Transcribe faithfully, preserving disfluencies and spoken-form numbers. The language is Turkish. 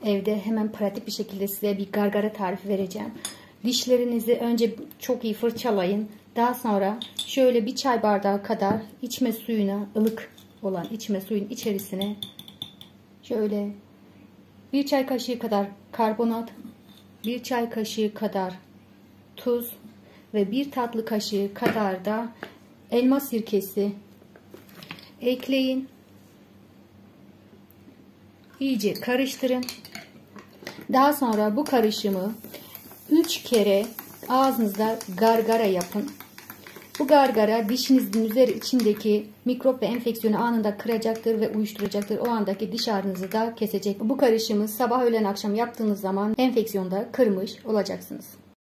evde hemen pratik bir şekilde size bir gargara tarifi vereceğim. Dişlerinizi önce çok iyi fırçalayın. Daha sonra şöyle bir çay bardağı kadar içme suyuna, ılık olan içme suyun içerisine şöyle bir çay kaşığı kadar karbonat, bir çay kaşığı kadar tuz ve bir tatlı kaşığı kadar da elma sirkesi ekleyin. İyice karıştırın. Daha sonra bu karışımı üç kere ağzınızda gargara yapın. Bu gargara dişinizin üzeri içindeki mikrop ve enfeksiyonu anında kıracaktır ve uyuşturacaktır. O andaki diş ağrınızı da kesecek. Bu karışımı sabah öğlen akşam yaptığınız zaman enfeksiyonda kırmış olacaksınız.